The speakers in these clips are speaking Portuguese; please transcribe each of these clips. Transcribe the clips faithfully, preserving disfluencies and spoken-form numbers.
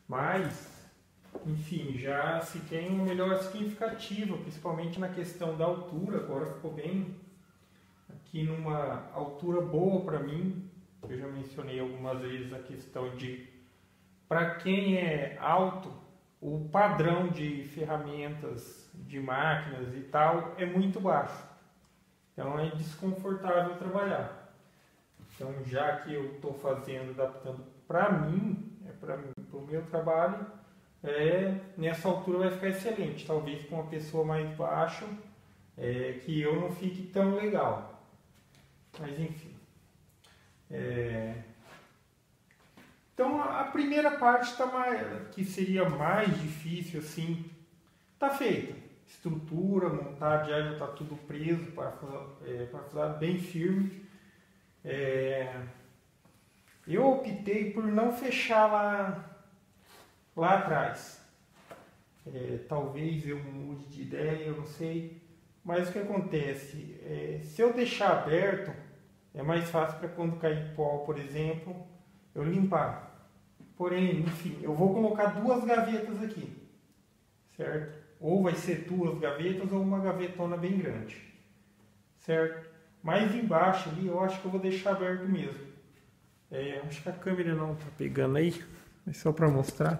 Mas, enfim, já se tem uma melhora significativa, principalmente na questão da altura. Agora ficou bem aqui numa altura boa para mim. Eu já mencionei algumas vezes a questão de, para quem é alto, o padrão de ferramentas, de máquinas e tal é muito baixo. Então é desconfortável trabalhar. Então, já que eu estou fazendo, adaptando para mim, é para mim, para o meu trabalho, é, nessa altura vai ficar excelente. Talvez com uma pessoa mais baixa, é, que eu não fique tão legal. Mas enfim. É... Então a primeira parte tá mais, que seria mais difícil assim, tá feita. Estrutura, montagem já está tudo preso, parafusado, é, bem firme. É... Eu optei por não fechar lá, lá atrás. É, talvez eu mude de ideia, eu não sei. Mas o que acontece? É, se eu deixar aberto, é mais fácil para quando cair pó, por exemplo, eu limpar. Porém, enfim, eu vou colocar duas gavetas aqui, certo? Ou vai ser duas gavetas ou uma gavetona bem grande, certo? Mais embaixo ali eu acho que eu vou deixar aberto mesmo. É, acho que a câmera não está pegando aí, mas só para mostrar.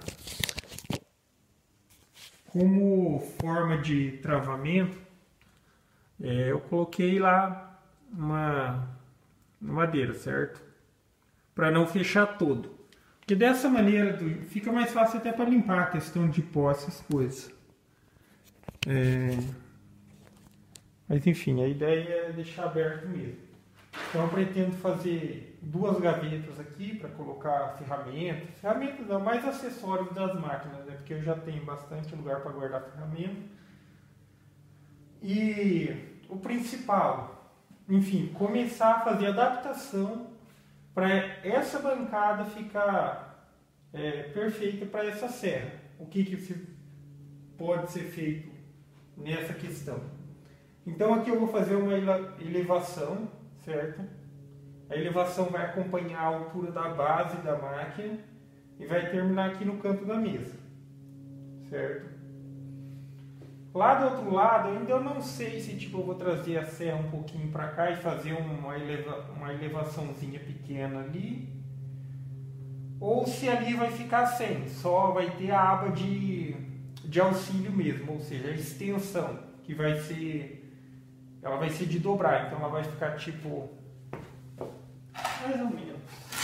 Como forma de travamento, é, eu coloquei lá uma madeira, certo? Para não fechar todo. Porque dessa maneira fica mais fácil até para limpar a questão de pó, essas coisas. É... Mas enfim, a ideia é deixar aberto mesmo. Então eu pretendo fazer duas gavetas aqui para colocar ferramentas. Ferramentas não, mais acessórios das máquinas, né? Porque eu já tenho bastante lugar para guardar ferramentas. E o principal, enfim, começar a fazer adaptação para essa bancada ficar é, perfeita para essa serra. O que, que se pode ser feito nessa questão? Então aqui eu vou fazer uma elevação, certo? A elevação vai acompanhar a altura da base da máquina e vai terminar aqui no canto da mesa, certo? Lá do outro lado, ainda eu não sei se tipo, eu vou trazer a serra um pouquinho para cá e fazer uma, eleva, uma elevaçãozinha pequena ali, ou se ali vai ficar sem, só vai ter a aba de, de auxílio mesmo, ou seja, a extensão, que vai ser, ela vai ser de dobrar, então ela vai ficar tipo, mais ou menos,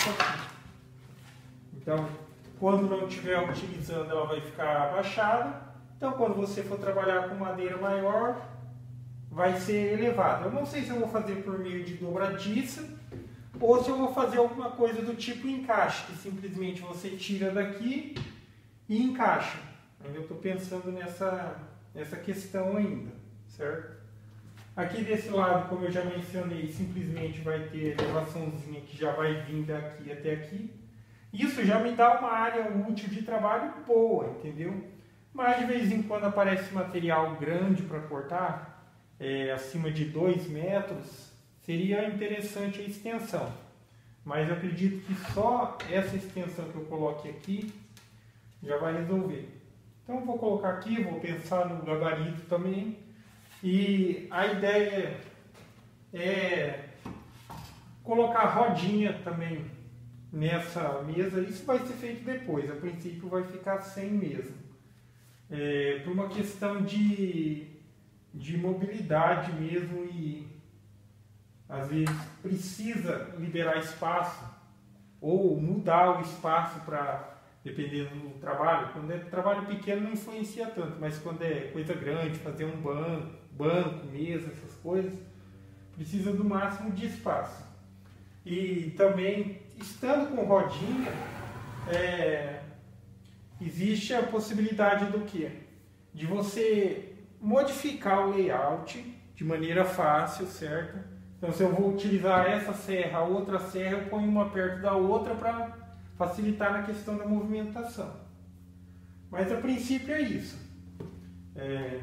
então quando não estiver utilizando ela vai ficar abaixada. Então, quando você for trabalhar com madeira maior, vai ser elevado. Eu não sei se eu vou fazer por meio de dobradiça ou se eu vou fazer alguma coisa do tipo encaixe, que simplesmente você tira daqui e encaixa. Eu estou pensando nessa, nessa questão ainda, certo? Aqui desse lado, como eu já mencionei, simplesmente vai ter elevaçãozinha que já vai vir daqui até aqui. Isso já me dá uma área útil de trabalho boa, entendeu? Mas de vez em quando aparece material grande para cortar, é, acima de dois metros, seria interessante a extensão. Mas eu acredito que só essa extensão que eu coloque aqui já vai resolver. Então eu vou colocar aqui, vou pensar no gabarito também. E a ideia é colocar rodinha também nessa mesa. Isso vai ser feito depois, a princípio vai ficar sem mesmo. É, por uma questão de, de mobilidade mesmo e às vezes precisa liberar espaço ou mudar o espaço para, dependendo do trabalho. Quando é trabalho pequeno não influencia tanto, mas quando é coisa grande, fazer um banco, banco, mesa, essas coisas, precisa do máximo de espaço. E também, estando com rodinha, é, existe a possibilidade do quê? De você modificar o layout de maneira fácil, certo? Então, se eu vou utilizar essa serra, a outra serra, eu ponho uma perto da outra para facilitar na questão da movimentação. Mas, a princípio, é isso. É...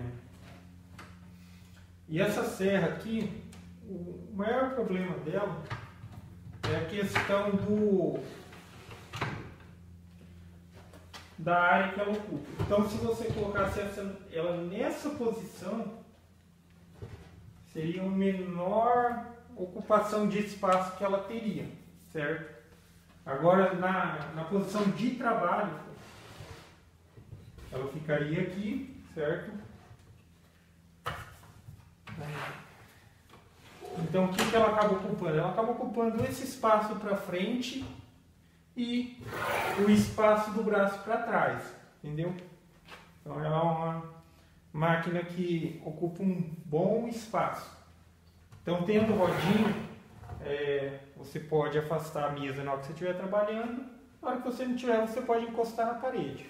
E essa serra aqui, o maior problema dela é a questão do... da área que ela ocupa. Então, se você colocasse essa, ela nessa posição, seria uma menor ocupação de espaço que ela teria, certo? Agora, na, na posição de trabalho, ela ficaria aqui, certo? Então, o que, que ela acaba ocupando? Ela acaba ocupando esse espaço para frente e o espaço do braço para trás, entendeu? Então, ela é uma máquina que ocupa um bom espaço. Então, tendo rodinha, é, você pode afastar a mesa na hora que você estiver trabalhando. Na hora que você não tiver, você pode encostar na parede.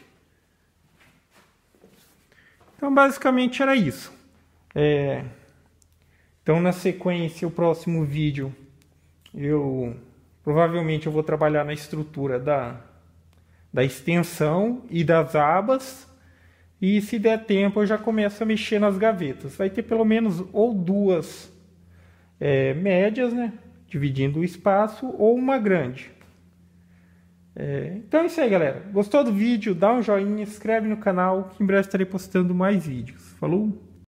Então, basicamente era isso. É, então, na sequência, o próximo vídeo, eu provavelmente eu vou trabalhar na estrutura da, da extensão e das abas. E se der tempo, eu já começo a mexer nas gavetas. Vai ter pelo menos ou duas é, médias, né, dividindo o espaço, ou uma grande. É, então é isso aí, galera. Gostou do vídeo? Dá um joinha, se inscreve no canal, que em breve estarei postando mais vídeos. Falou!